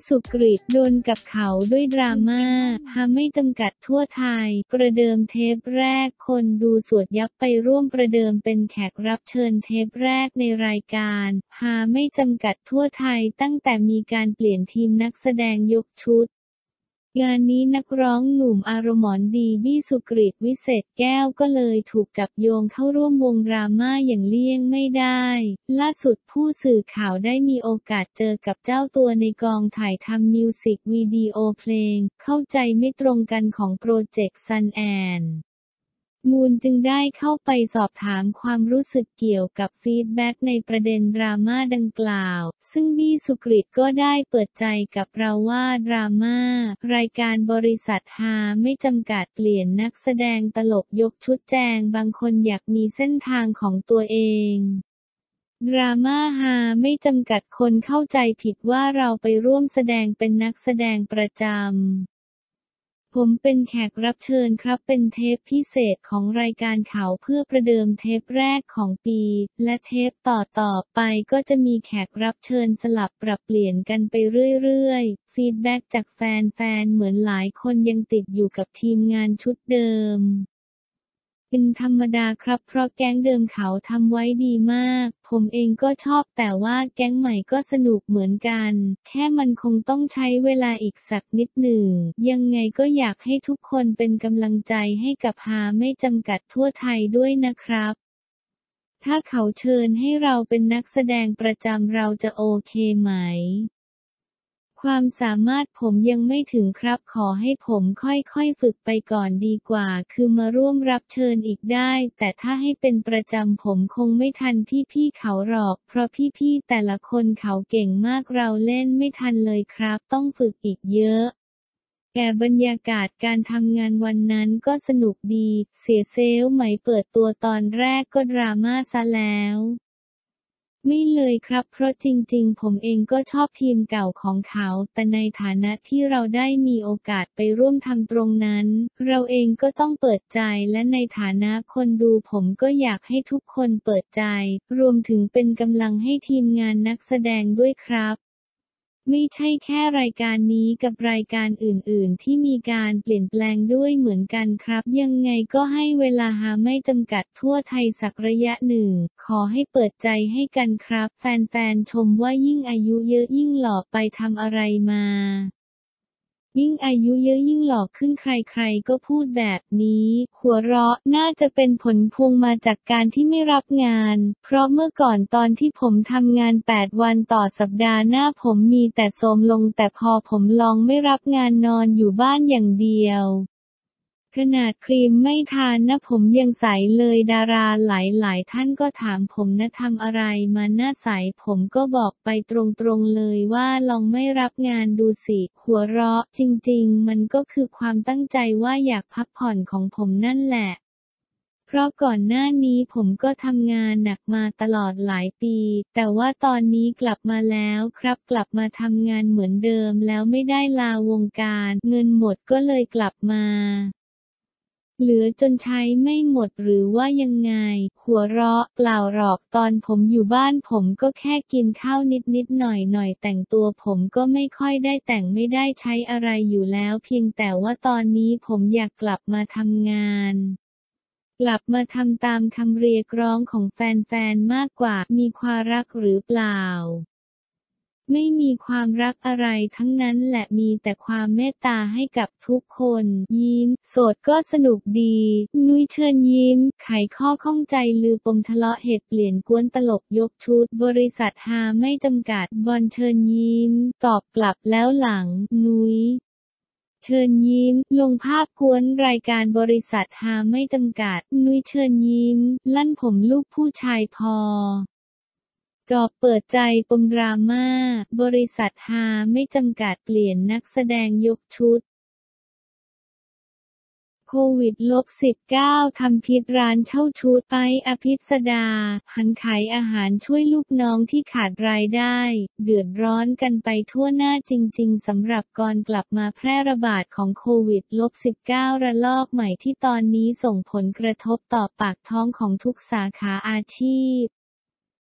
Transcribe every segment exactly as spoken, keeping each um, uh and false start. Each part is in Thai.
สุกฤตโดนกับเขาด้วยดราม่าฮาไม่จำกัดทั่วไทยประเดิมเทปแรกคนดูสวดยับไปร่วมประเดิมเป็นแขกรับเชิญเทปแรกในรายการฮาไม่จำกัดทั่วไทยตั้งแต่มีการเปลี่ยนทีมนักแสดงยกชุดงานนี้นักร้องหนุ่มอารมณ์ดีบี้สุกฤตวิเศษแก้วก็เลยถูกจับโยงเข้าร่วมวงดราม่าอย่างเลี่ยงไม่ได้ล่าสุดผู้สื่อข่าวได้มีโอกาสเจอกับเจ้าตัวในกองถ่ายทำมิวสิกวิดีโอเพลงเข้าใจไม่ตรงกันของโปรเจกต์ซันแอนมูลจึงได้เข้าไปสอบถามความรู้สึกเกี่ยวกับฟีดแบ็กในประเด็นดราม่าดังกล่าวซึ่งบี้สุกฤตก็ได้เปิดใจกับเราว่าดราม่ารายการบริษัทฮาไม่จำกัดเปลี่ยนนักแสดงตลกยกชุดแจงบางคนอยากมีเส้นทางของตัวเองดราม่าฮาไม่จำกัดคนเข้าใจผิดว่าเราไปร่วมแสดงเป็นนักแสดงประจำผมเป็นแขกรับเชิญครับเป็นเทปพิเศษของรายการข่าวเพื่อประเดิมเทปแรกของปีและเทปต่อๆไปก็จะมีแขกรับเชิญสลับปรับเปลี่ยนกันไปเรื่อยๆฟีดแบ็กจากแฟนๆเหมือนหลายคนยังติดอยู่กับทีมงานชุดเดิมเป็นธรรมดาครับเพราะแก๊งเดิมเขาทำไว้ดีมากผมเองก็ชอบแต่ว่าแก๊งใหม่ก็สนุกเหมือนกันแค่มันคงต้องใช้เวลาอีกสักนิดหนึ่งยังไงก็อยากให้ทุกคนเป็นกำลังใจให้กับฮาไม่จำกัดทั่วไทยด้วยนะครับถ้าเขาเชิญให้เราเป็นนักแสดงประจำเราจะโอเคไหมความสามารถผมยังไม่ถึงครับขอให้ผมค่อยๆฝึกไปก่อนดีกว่าคือมาร่วมรับเชิญอีกได้แต่ถ้าให้เป็นประจำผมคงไม่ทันพี่ๆเขาหรอกเพราะพี่ๆแต่ละคนเขาเก่งมากเราเล่นไม่ทันเลยครับต้องฝึกอีกเยอะแต่บรรยากาศการทำงานวันนั้นก็สนุกดีเสียเซลล์ไหมเปิดตัวตอนแรกก็ดราม่าซะแล้วไม่เลยครับเพราะจริงๆผมเองก็ชอบทีมเก่าของเขาแต่ในฐานะที่เราได้มีโอกาสไปร่วมทำตรงนั้นเราเองก็ต้องเปิดใจและในฐานะคนดูผมก็อยากให้ทุกคนเปิดใจรวมถึงเป็นกำลังให้ทีมงานนักแสดงด้วยครับไม่ใช่แค่รายการนี้กับรายการอื่นๆที่มีการเปลี่ยนแปลงด้วยเหมือนกันครับยังไงก็ให้เวลาฮาไม่จำกัดทั่วไทยสักระยะหนึ่งขอให้เปิดใจให้กันครับแฟนๆชมว่ายิ่งอายุเยอะยิ่งหล่อไปทำอะไรมายิ่งอายุเยอะยิ่งหล่อขึ้นใครๆก็พูดแบบนี้หัวเราะน่าจะเป็นผลพวงมาจากการที่ไม่รับงานเพราะเมื่อก่อนตอนที่ผมทำงานแปดวันต่อสัปดาห์หน้าผมมีแต่โทรมลงแต่พอผมลองไม่รับงานนอนอยู่บ้านอย่างเดียวขนาดครีมไม่ทานนะผมยังใสเลยดาราหลายๆท่านก็ถามผมนะทำอะไรมาหน้าใสผมก็บอกไปตรงๆเลยว่าลองไม่รับงานดูสิหัวเราะจริงๆมันก็คือความตั้งใจว่าอยากพักผ่อนของผมนั่นแหละเพราะก่อนหน้านี้ผมก็ทำงานหนักมาตลอดหลายปีแต่ว่าตอนนี้กลับมาแล้วครับกลับมาทำงานเหมือนเดิมแล้วไม่ได้ลาวงการเงินหมดก็เลยกลับมาเหลือจนใช้ไม่หมดหรือว่ายังไงหัวเราะเปล่าหรอกตอนผมอยู่บ้านผมก็แค่กินข้าวนิดๆหน่อยๆแต่งตัวผมก็ไม่ค่อยได้แต่งไม่ได้ใช้อะไรอยู่แล้วเพียงแต่ว่าตอนนี้ผมอยากกลับมาทำงานกลับมาทำตามคำเรียกร้องของแฟนๆมากกว่ามีความรักหรือเปล่าไม่มีความรักอะไรทั้งนั้นแหละมีแต่ความเมตตาให้กับทุกคนยิ้มโสดก็สนุกดีนุ้ยเชิญยิ้มไขข้อข้องใจลือปมทะเลาะเหตุเปลี่ยนกวนตลกยกชุดบริษัทฮาไม่จำกัดบอลเชิญยิ้มตอบกลับแล้วหลังนุ้ยเชิญยิ้มลงภาพกวนรายการบริษัทฮาไม่จำกัดนุ้ยเชิญยิ้มลั่นผมลูกผู้ชายพอจอบเปิดใจปมดราม่าบริษัทฮาไม่จำกัดเปลี่ยนนักแสดงยกชุดโควิด สิบเก้า ทำพิษร้านเช่าชุดไปอภิสดาหันขายอาหารช่วยลูกน้องที่ขาดรายได้เดือดร้อนกันไปทั่วหน้าจริงๆสำหรับก่อนกลับมาแพร่ระบาดของโควิด สิบเก้า ระลอกใหม่ที่ตอนนี้ส่งผลกระทบต่อปากท้องของทุกสาขาอาชีพ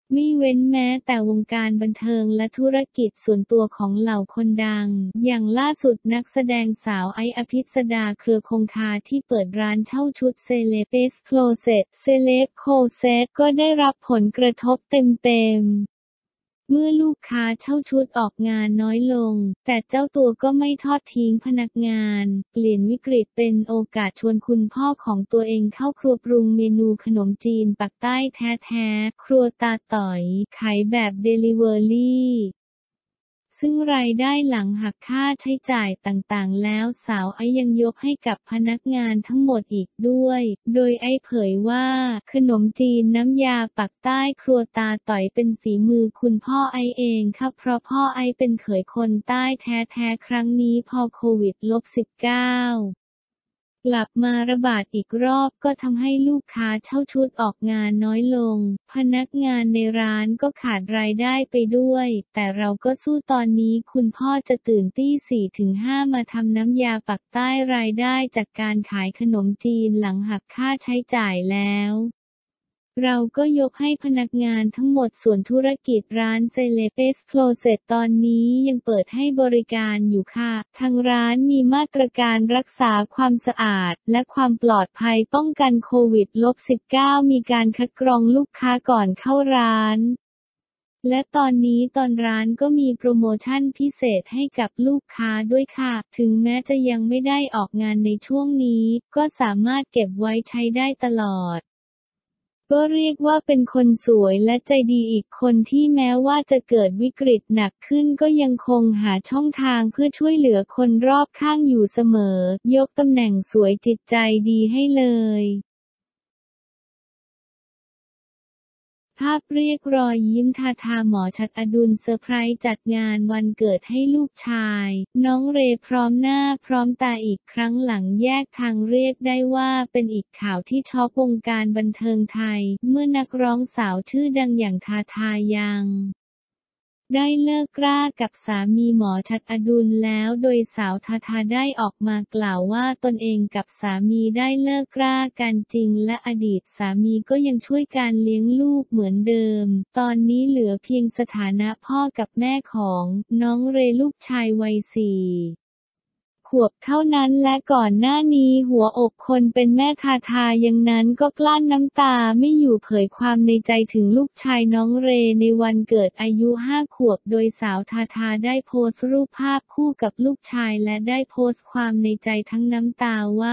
ไม่เว้นแม้แต่วงการบันเทิงและธุรกิจส่วนตัวของเหล่าคนดัง อย่างล่าสุดนักแสดงสาวไอ้อภิสดาเครือคงคาที่เปิดร้านเช่าชุดเซเลบโคลเซ็ตเซเลบโคลเซ็ตก็ได้รับผลกระทบเต็มๆเมื่อลูกค้าเช่าชุดออกงานน้อยลง แต่เจ้าตัวก็ไม่ทอดทิ้งพนักงาน เปลี่ยนวิกฤตเป็นโอกาสชวนคุณพ่อของตัวเองเข้าครัวปรุงเมนูขนมจีนปักใต้แท้ๆ ครัวตาต่อย ขายแบบเดลิเวอรี่ซึ่งรายได้หลังหักค่าใช้จ่ายต่างๆแล้วสาวไอยังยกให้กับพนักงานทั้งหมดอีกด้วย โดยไอเผยว่าขนมจีนน้ำยาปักใต้ครัวตาต่อยเป็นฝีมือคุณพ่อไอเองค่ะเพราะพ่อไอเป็นเขยคนใต้แท้ๆครั้งนี้พอโควิด สิบเก้า กลับมาระบาดอีกรอบก็ทำให้ลูกค้าเช่าชุดออกงานน้อยลง พนักงานในร้านก็ขาดรายได้ไปด้วย แต่เราก็สู้ตอนนี้คุณพ่อจะตื่นตีสี่ถึงห้ามาทำน้ำยาปักใต้รายได้จากการขายขนมจีนหลังหักค่าใช้จ่ายแล้วเราก็ยกให้พนักงานทั้งหมดส่วนธุรกิจร้านเซเลบโคลเซ็ตตอนนี้ยังเปิดให้บริการอยู่ค่ะทางร้านมีมาตรการรักษาความสะอาดและความปลอดภัยป้องกันโควิด สิบเก้า มีการคัดกรองลูกค้าก่อนเข้าร้านและตอนนี้ตอนร้านก็มีโปรโมชั่นพิเศษให้กับลูกค้าด้วยค่ะถึงแม้จะยังไม่ได้ออกงานในช่วงนี้ก็สามารถเก็บไว้ใช้ได้ตลอดก็เรียกว่าเป็นคนสวยและใจดีอีกคนที่แม้ว่าจะเกิดวิกฤตหนักขึ้นก็ยังคงหาช่องทางเพื่อช่วยเหลือคนรอบข้างอยู่เสมอยกตำแหน่งสวยจิตใจดีให้เลยภาพเรียกรอยยิ้มทาทาหมอชัดอดุลเซอร์ไพรส์จัดงานวันเกิดให้ลูกชายน้องเรพร้อมหน้าพร้อมตาอีกครั้งหลังแยกทางเรียกได้ว่าเป็นอีกข่าวที่ช็อกวงการบันเทิงไทยเมื่อนักร้องสาวชื่อดังอย่างทาทายังได้เลิกรากับสามีหมอชัดอดุลแล้วโดยสาวทาทาได้ออกมากล่าวว่าตนเองกับสามีได้เลิกรากันจริงและอดีตสามีก็ยังช่วยการเลี้ยงลูกเหมือนเดิมตอนนี้เหลือเพียงสถานะพ่อกับแม่ของน้องเรลูกชายวัยสี่ขวบเท่านั้นและก่อนหน้านี้หัวอกคนเป็นแม่ทาทายังนั้นก็กลั้นน้ำตาไม่อยู่เผยความในใจถึงลูกชายน้องเรในวันเกิดอายุห้าขวบโดยสาวทาทาได้โพสต์รูปภาพคู่กับลูกชายและได้โพสต์ความในใจทั้งน้ำตาว่า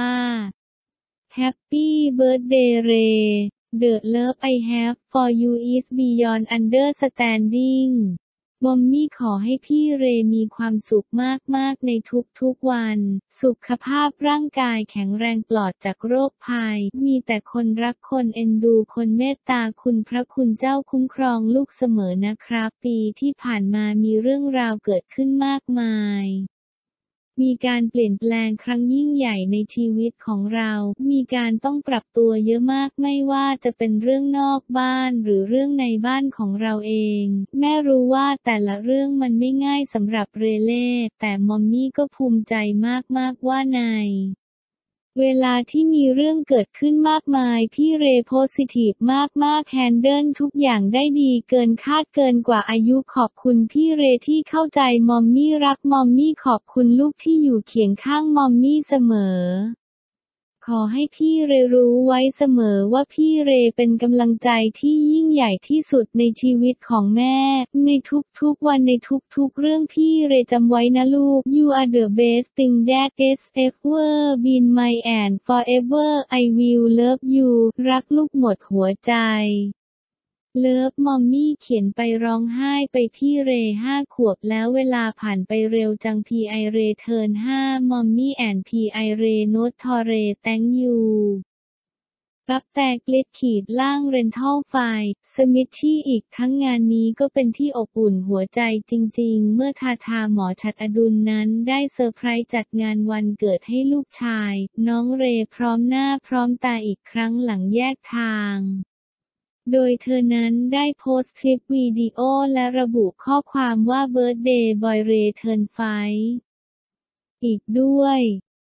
Happy Birthday Ray The love I have for you is beyond understandingมอมมี่ขอให้พี่เรมีความสุขมากๆในทุกๆวันสุขภาพร่างกายแข็งแรงปลอดจากโรคภัยมีแต่คนรักคนเอ็นดูคนเมตตาคุณพระคุณเจ้าคุ้มครองลูกเสมอนะครับปีที่ผ่านมามีเรื่องราวเกิดขึ้นมากมายมีการเปลี่ยนแปลงครั้งยิ่งใหญ่ในชีวิตของเรา มีการต้องปรับตัวเยอะมากไม่ว่าจะเป็นเรื่องนอกบ้านหรือเรื่องในบ้านของเราเอง แม่รู้ว่าแต่ละเรื่องมันไม่ง่ายสำหรับเรเล่แต่มอมมี่ก็ภูมิใจมากๆว่าในเวลาที่มีเรื่องเกิดขึ้นมากมายพี่เรโพสิทีฟมากๆแฮนเดิลทุกอย่างได้ดีเกินคาดเกินกว่าอายุขอบคุณพี่เรที่เข้าใจมอมมี่รักมอมมี่ขอบคุณลูกที่อยู่เคียงข้างมอมมี่เสมอขอให้พี่เรรู้ไว้เสมอว่าพี่เรเป็นกำลังใจที่ยิ่งใหญ่ที่สุดในชีวิตของแม่ในทุกๆวันในทุกๆเรื่องพี่เรจำไว้นะลูก You are the best thing that has ever been my and forever I will love you รักลูกหมดหัวใจเลิฟมอมมี่เขียนไปร้องไห้ไปพี่เรห้าขวบแล้วเวลาผ่านไปเร็วจังพีไอเรเทิร์นห้ามอมมี่แอนพีไอเรโนตทอเรแตงยูปั๊บแตกลิดขีดล่างเรนทัลไฟสมิชชี่อีกทั้งงานนี้ก็เป็นที่อบอุ่นหัวใจจริงๆเมื่อทาทาหมอชัดอดุลนั้นได้เซอร์ไพรส์จัดงานวันเกิดให้ลูกชายน้องเรพร้อมหน้าพร้อมตาอีกครั้งหลังแยกทางโดยเธอนั้นได้โพสต์คลิปวิดีโอและระบุข้อความว่า Birthday Boy Ray Turn ไฟ อีกด้วย